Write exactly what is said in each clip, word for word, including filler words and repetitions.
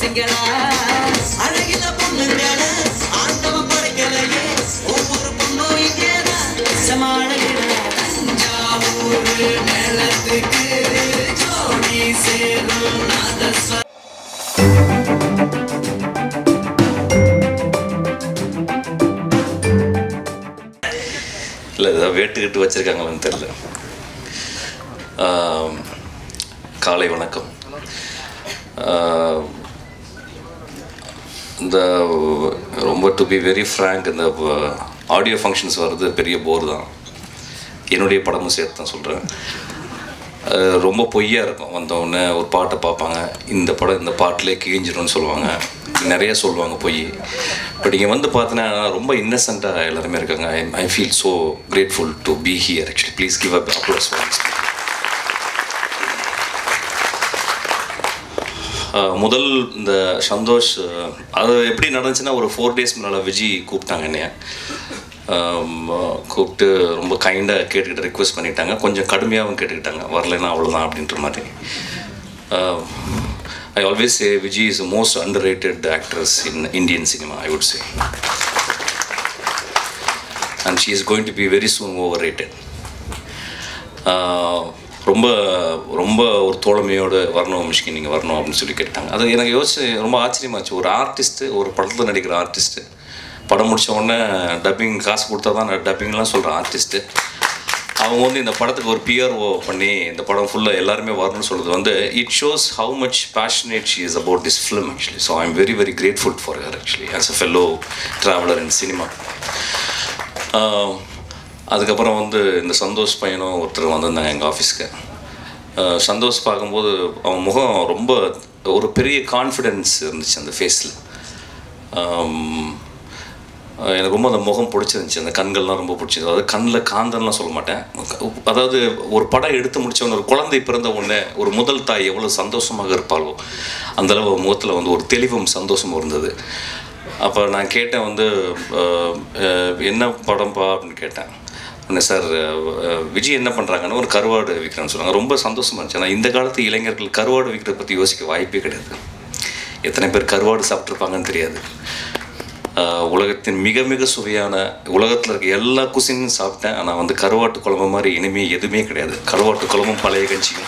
யோசிங்களா அழகில பொண்ணுங்கள ஆண்டவன் படைக்கலையே ஒவ்வொரு பொண்ணும் இங்கேதான் சமாளிக்கிற தஞ்சாவூர் நிலத்துக்கு ஜோடி சேரும் நாதஸ்வரம். இல்லை ஏதாவது வேட்டுக்கிட்டு வச்சுருக்காங்களான்னு தெரில. காலை வணக்கம். இந்த ரொம்ப டு பி வெரி ஃப்ராங்க், இந்த ஆடியோ ஃபங்க்ஷன்ஸ் வர்றது பெரிய போர் தான். என்னுடைய படமும் சேர்த்து தான் சொல்கிறேன். ரொம்ப பொய்யாக இருக்கும். வந்தவுடனே ஒரு பாட்டை பார்ப்பாங்க, இந்த படம் இந்த பாட்டிலே கிழிஞ்சிடும்னு சொல்லுவாங்க, நிறைய சொல்லுவாங்க பொய். பட் இங்கே வந்து பார்த்தீங்கன்னா ரொம்ப இன்னசென்ட்டாக எல்லாருமே இருக்காங்க. I I feel so grateful to be here. Actually please give up applause for. முதல் இந்த சந்தோஷ் அது எப்படி நடந்துச்சுன்னா, ஒரு ஃபோர் டேஸ் முன்னால் விஜய் கூப்பிட்டாங்க என்னைய. கூப்பிட்டு ரொம்ப கைண்டாக கேட்டுக்கிட்டு ரிக்வெஸ்ட் பண்ணிட்டாங்க, கொஞ்சம் கடுமையாகவும் கேட்டுக்கிட்டாங்க, வரலைன்னா அவ்வளோதான் அப்படின்ற மாதிரி. I always say Vijay is the most underrated actress in Indian cinema, I would say. And she is going to be very soon overrated. ரொம்ப ரொம்ப ஒரு தோழமையோடு வரணும் மிஷ்கி, நீங்கள் வரணும் அப்படின்னு சொல்லி கேட்டாங்க. அது எனக்கு யோசிச்சு ரொம்ப ஆச்சரியமாச்சு. ஒரு ஆர்டிஸ்ட்டு, ஒரு படத்தில் நடிக்கிற ஆர்டிஸ்ட்டு, படம் முடித்த உடனே டப்பிங் காசு கொடுத்தா தான் டப்பிங்லாம் சொல்கிற ஆர்டிஸ்ட்டு, அவங்க வந்து இந்த படத்துக்கு ஒரு பிஆர்ஓ பண்ணி இந்த படம் ஃபுல்லாக எல்லாருமே வரணும்னு சொல்கிறது வந்து it shows how much passionate she is about this film actually. So I am very very grateful for her actually as a fellow traveller in cinema. அதுக்கப்புறம் வந்து இந்த சந்தோஷ் பையனும் ஒருத்தர் வந்திருந்தாங்க எங்கள் ஆஃபீஸ்க்கு. சந்தோஷ் பார்க்கும்போது அவன் முகம் ரொம்ப ஒரு பெரிய கான்ஃபிடென்ஸ் இருந்துச்சு அந்த ஃபேஸில். எனக்கு ரொம்ப அந்த முகம் பிடிச்சிருந்துச்சி, அந்த கண்கள்லாம் ரொம்ப பிடிச்சிது. அதாவது கண்ணில் காந்தன்லாம் சொல்ல மாட்டேன், அதாவது ஒரு படம் எடுத்து முடித்தவொன்னே, ஒரு குழந்தை பிறந்த உடனே ஒரு முதல் தாய் எவ்வளோ சந்தோஷமாக இருப்பாளோ அந்தளவு முகத்தில் வந்து ஒரு தெளிவும் சந்தோஷமும் இருந்தது. அப்போ நான் கேட்டேன் வந்து என்ன படம்பா அப்படின்னு கேட்டேன். உடனே சார் விஜய் என்ன பண்ணுறாங்கன்னு ஒரு கருவாடு விற்கிறேன்னு சொன்னாங்க. ரொம்ப சந்தோஷமாக இருந்துச்சு. ஆனால் இந்த காலத்து இளைஞர்கள் கருவாடு விற்கிறத பற்றி யோசிக்க வாய்ப்பே கிடையாது. எத்தனை பேர் கருவாடு சாப்பிட்ருப்பாங்கன்னு தெரியாது. உலகத்தின் மிக மிக சுவையான, உலகத்தில் இருக்க எல்லா குசினும் சாப்பிட்டேன், ஆனால் வந்து கருவாட்டு குழம்பு மாதிரி இனிமேல் எதுவுமே கிடையாது. கருவாட்டு குழம்பும் பழைய கஞ்சியும்.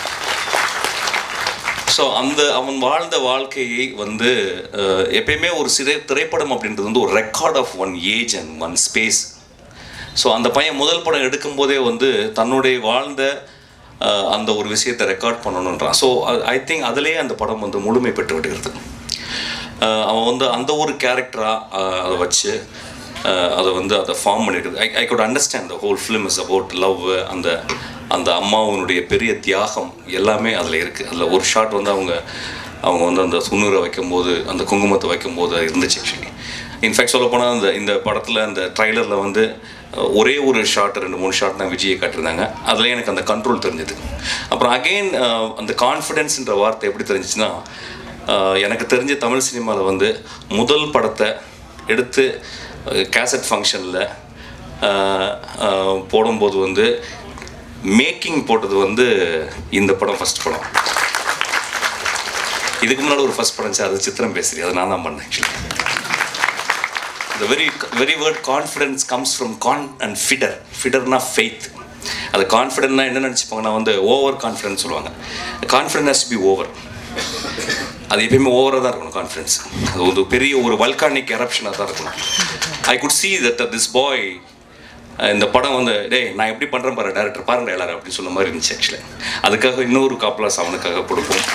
ஸோ அந்த அவன் வாழ்ந்த வாழ்க்கையை வந்து எப்பயுமே ஒரு சிறை திரைப்படம் அப்படின்றது வந்து ஒரு record of one age and one space. So அந்த பையன் முதல் படம் எடுக்கும்போதே வந்து தன்னுடைய வாழ்ந்த அந்த ஒரு விஷயத்தை ரெக்கார்ட் பண்ணணுன்றான். ஸோ ஐ திங்க் அதிலே அந்த படம் வந்து முழுமை பெற்று விடுகிறது. அவன் வந்து அந்த ஒரு கேரக்டராக அதை வச்சு அதை வந்து அதை ஃபார்ம் பண்ணியிருக்குது. I I could understand the whole film is about love. அந்த அந்த அம்மாவனுடைய பெரிய தியாகம் எல்லாமே அதில் இருக்குது. அதில் ஒரு ஷாட் வந்து அவங்க அவங்க வந்து அந்த சுண்ணூரை வைக்கும்போது, அந்த குங்குமத்தை வைக்கும்போது இருந்துச்சு ஆக்சுவலி. இன்ஃபேக்ட் சொல்லப்போனால் அந்த இந்த படத்தில் அந்த ட்ரைலரில் வந்து ஒரே ஒரு ஷாட், ரெண்டு மூணு ஷாட் தான் விஜயை காட்டியிருந்தாங்க. அதில் எனக்கு அந்த கண்ட்ரோல் தெரிஞ்சது. அப்புறம் அகெயின் அந்த கான்ஃபிடென்ஸ்ன்ற வார்த்தை எப்படி தெரிஞ்சிச்சுன்னா, எனக்கு தெரிஞ்ச தமிழ் சினிமாவில் வந்து முதல் படத்தை எடுத்து கேசட் ஃபங்க்ஷனில் போடும்போது வந்து மேக்கிங் போட்டது வந்து இந்த படம் ஃபஸ்ட் படம். இதுக்கு முன்னாடி ஒரு ஃபஸ்ட் படம் சார், அது சித்திரம் பேசுறி, அதை நான் தான் பண்ணேன் actually. The very very word confidence comes from con and fidder. Fidderனா faith. அது கான்ஃபிடென்ட்னா என்ன நினச்சிப்பாங்கன்னா வந்து ஓவர் கான்ஃபிடென்ஸ் சொல்லுவாங்க. Confident has to be over. அது எப்பயுமே ஓவராக தான் இருக்கணும் கான்ஃபிடென்ஸ். அது ஒரு பெரிய ஒரு வல்கானிக் எரப்ஷனாக தான் இருக்கணும். I could see that this boy இந்த படம் வந்து டேய் நான் எப்படி பண்ணுறேன் பாரு டேரக்டர் பாருங்க எல்லாரும் அப்படின்னு சொன்ன மாதிரி இருந்துச்சு ஆக்சுவலி. அதுக்காக இன்னொரு காப்லாஸ் அவனுக்காக கொடுப்போம்.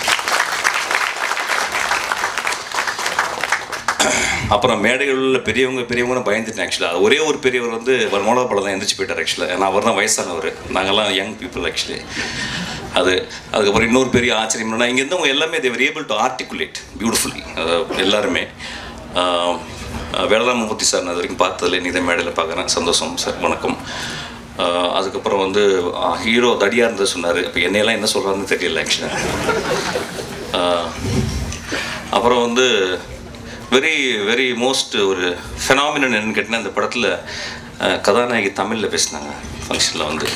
அப்புறம் மேடைகளில் பெரியவங்க பெரியவங்கன்னு பயந்துட்டேன் ஆக்சுவலாக. அது ஒரே ஒரு பெரியவர் வந்து வருமானோ படம் தான் எந்திரிச்சு போயிட்டார் ஆக்சுவலாக. ஏன்னா அவர் தான் வயசானவர், நாங்கள்லாம் யங் பீப்புள் ஆக்சுவலி. அது அதுக்கப்புறம் இன்னொரு பெரிய ஆச்சரியம் என்னன்னா, இங்கே இருந்தவங்க எல்லாமே they were able to articulate beautifully எல்லாருமே. வேலராமமூர்த்தி சார் நான் அது வரைக்கும் பார்த்ததில்ல, நீ தான் மேடையில் பார்க்குறேன், சந்தோஷம் சார், வணக்கம். அதுக்கப்புறம் வந்து ஹீரோ தடியாக இருந்தது சொன்னார். இப்போ என்னையெல்லாம் என்ன சொல்கிறாருன்னு தெரியல ஆக்சுவலாக. அப்புறம் வந்து வெரி வெரி மோஸ்ட் ஒரு ஃபெனாமினன் என்னன்னு கேட்டிங்கன்னா, இந்த படத்தில் கதாநாயகி தமிழில் பேசினாங்க ஃபங்க்ஷனில் வந்து.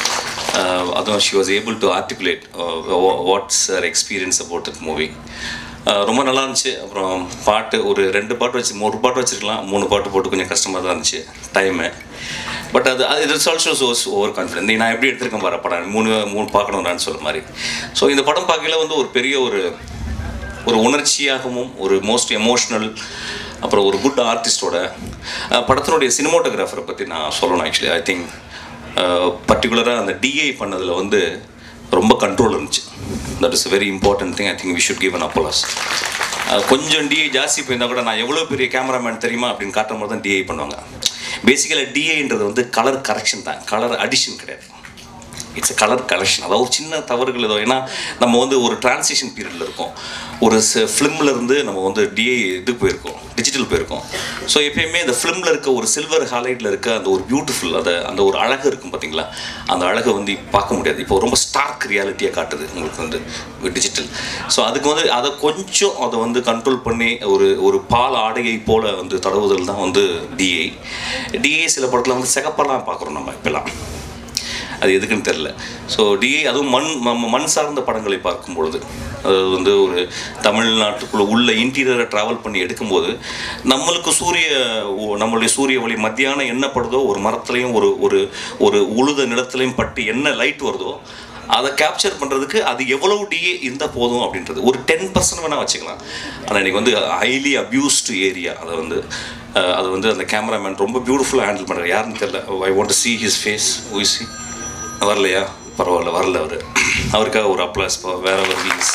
அதுவும் she was able to articulate what's her experience about that movie. ரொம்ப நல்லா இருந்துச்சு. அப்புறம் பாட்டு ஒரு ரெண்டு பாட்டு வச்சு ஒரு பாட்டு வச்சுருக்கலாம், மூணு பாட்டு போட்டு கொஞ்சம் கஷ்டமாக தான் இருந்துச்சு டைமு. பட் அது அது it's also shows over confident. நான் எப்படி எடுத்திருக்கேன் பாரு படம் மூணு மூணு பார்க்கணும்னு சொல்கிற மாதிரி. ஸோ இந்த படம் பார்க்கல வந்து ஒரு பெரிய ஒரு ஒரு உணர்ச்சியாகவும் ஒரு மோஸ்ட் எமோஷ்னல், அப்புறம் ஒரு குட் ஆர்டிஸ்டோட படத்தினுடைய சினிமோட்டோகிராஃபரை பற்றி நான் சொல்லணும். ஆக்சுவலி ஐ திங்க் பர்டிகுலராக அந்த டிஐ பண்ணதில் வந்து ரொம்ப கண்ட்ரோல் இருந்துச்சு. That is very important thing. I think we should give an applause. கொஞ்சம் டிஐ ஜாஸ்தி போயிருந்தால் கூட நான் எவ்வளோ பெரிய கேமராமேன் தெரியுமா அப்படின்னு காட்டுற மாதிரி தான் டிஐ பண்ணுவாங்க. பேசிக்கலாக டிஐன்றது வந்து கலர் கரெக்ஷன் தான், கலர் அடிஷன் கிடையாது. It's a colour collection. அதாவது ஒரு சின்ன தவறுகள் ஏதோ, ஏன்னா நம்ம வந்து ஒரு டிரான்சிஷன் பீரியடில் இருக்கோம். ஒரு ஃபிலிமில் இருந்து நம்ம வந்து டிஐ இது போயிருக்கோம், டிஜிட்டல் போயிருக்கோம். ஸோ எப்பயுமே இந்த ஃபிலிமில் இருக்க ஒரு சில்வர் ஹைலைட்டில் இருக்க அந்த ஒரு பியூட்டிஃபுல், அதை அந்த ஒரு அழகு இருக்கும் பார்த்தீங்களா, அந்த அழகை வந்து பார்க்க முடியாது. இப்போ ரொம்ப ஸ்டார்க் ரியாலிட்டியாக காட்டுது உங்களுக்கு வந்து டிஜிட்டல். ஸோ அதுக்கு வந்து அதை கொஞ்சம் அதை வந்து கண்ட்ரோல் பண்ணி ஒரு ஒரு பால் ஆடையை போல் வந்து தடவுதல் தான் வந்து டிஐ. டிஐ சில படத்தில் வந்து சிகப்பெல்லாம் பார்க்குறோம் நம்ம இப்போலாம், அது எதுக்குன்னு தெரில. ஸோ டிஐ அதுவும் மண் மண் சார்ந்த படங்களை பார்க்கும் பொழுது, அது வந்து ஒரு தமிழ்நாட்டுக்குள்ளே உள்ள இன்டீரியரை ட்ராவல் பண்ணி எடுக்கும்போது நம்மளுக்கு சூரிய நம்மளுடைய சூரிய ஒளி மத்தியானம் என்ன படுதோ, ஒரு மரத்துலையும் ஒரு ஒரு ஒரு உழுத நிலத்துலையும் பட்டு என்ன லைட் வருதோ அதை கேப்சர் பண்ணுறதுக்கு அது எவ்வளவு டிஏ இருந்தால் போதும் அப்படின்றது ஒரு டென் பர்சன்ட் வேணால் வச்சுக்கலாம். ஆனால் இன்றைக்கி வந்து ஹைலி அப்யூஸ்டு ஏரியா, அதை வந்து அது வந்து அந்த கேமராமேன் ரொம்ப பியூட்டிஃபுல்லாக ஹேண்டில் பண்ணுறாரு. யாருன்னு தெரில. I want to see his face. ஊ சி வரலையா? பரவாயில்ல, வரல அவர். அவருக்காக ஒரு அப்ளாஸ் வேற ஒரு மீன்ஸ்.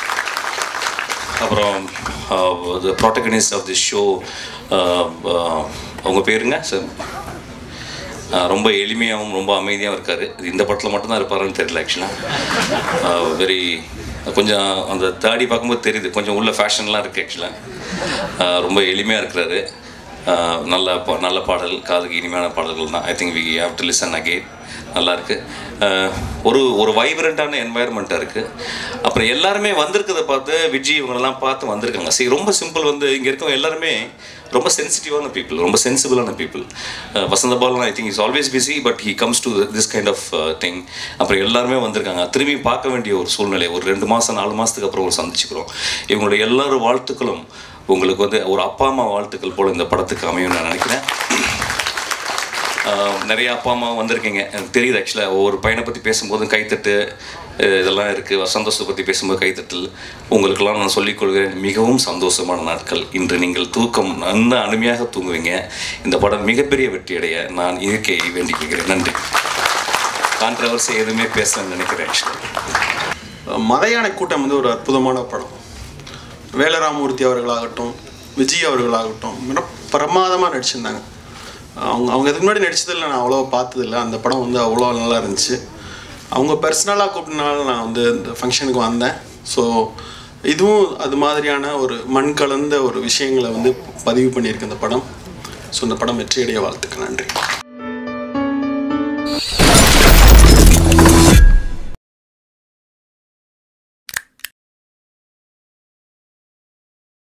அப்புறம் the protagonist of this show, அவங்க பேருங்க சார், ரொம்ப எளிமையாகவும் ரொம்ப அமைதியாகவும் இருக்கார். இந்த படத்தில் மட்டும்தான் இருப்பாருன்னு தெரியல. ஆக்சுவலாக வெரி கொஞ்சம் அந்த தாடி பார்க்கும்போது தெரியுது, கொஞ்சம் உள்ள ஃபேஷன்லாம் இருக்குது. ஆக்சுவலாக ரொம்ப எளிமையாக இருக்கிறாரு. நல்ல நல்ல பாடல், காதுக்கு இனிமையான பாடல்கள் தான். I think we have to listen again. நல்லாயிருக்கு. ஒரு ஒரு வைப்ரண்ட்டான என்வாயர்மெண்ட்டாக இருக்குது. அப்புறம் எல்லாருமே வந்திருக்கிறத பார்த்து விஜய் இவங்களெல்லாம் பார்த்து வந்திருக்காங்க. சரி, ரொம்ப சிம்பிள். வந்து இங்கே இருக்கவங்க எல்லாருமே ரொம்ப சென்சிட்டிவான பீப்புள், ரொம்ப சென்சிபிளான people. Vasantha Balan I think is always busy, but he comes to this kind of thing. அப்புறம் எல்லாருமே வந்திருக்காங்க. திரும்பி பார்க்க வேண்டிய ஒரு சூழ்நிலை. ஒரு ரெண்டு மாதம் நாலு மாதத்துக்கு அப்புறம் ஒரு சந்திச்சுக்கிறோம். இவங்களுடைய எல்லாரும் வாழ்த்துக்களும் உங்களுக்கு வந்து ஒரு அப்பா அம்மா வாழ்த்துக்கள் போல் இந்த படத்துக்கு அமையும் நான் நினைக்கிறேன். நிறைய அப்பா அம்மா வந்திருக்கீங்க, எனக்கு தெரியுது. ஆக்சுவலாக ஒவ்வொரு பையனை பற்றி பேசும்போதும் கைத்தட்டு இதெல்லாம் இருக்குது. சந்தோஷத்தை பற்றி பேசும்போது கைத்தட்டல். உங்களுக்கெல்லாம் நான் சொல்லிக்கொள்கிறேன், மிகவும் சந்தோஷமான நாட்கள் இன்று. நீங்கள் தூக்கம் நல்ல அருமையாக தூங்குவீங்க. இந்த படம் மிகப்பெரிய வெற்றியடைய நான் இயற்கையை வேண்டிக் கொள்கிறேன். நன்றி. கான்ட்ரவர்சி எதுவுமே பேசணும்னு நினைக்கிறேன். ஆக்சுவலாக மலையானை கூட்டம் வந்து ஒரு அற்புதமான படம். வேலராமூர்த்தி அவர்களாகட்டும், விஜய் அவர்களாகட்டும் மிக பிரமாதமாக நடிச்சிருந்தாங்க. அவங்க அவங்க இதுக்கு முன்னாடி நடிச்சதில்லை, நான் அவ்வளோ பார்த்ததில்லை. அந்த படம் வந்து அவ்வளோ நல்லா இருந்துச்சு. அவங்க பர்சனலாக கூப்பிட்டனால நான் வந்து இந்த ஃபங்க்ஷனுக்கு வந்தேன். ஸோ இதுவும் அது மாதிரியான ஒரு மண் கலந்த ஒரு விஷயங்களை வந்து பதிவு பண்ணியிருக்கு இந்த படம். ஸோ இந்த படம் வெற்றியடைய வாழ்த்துக்கள். நன்றி.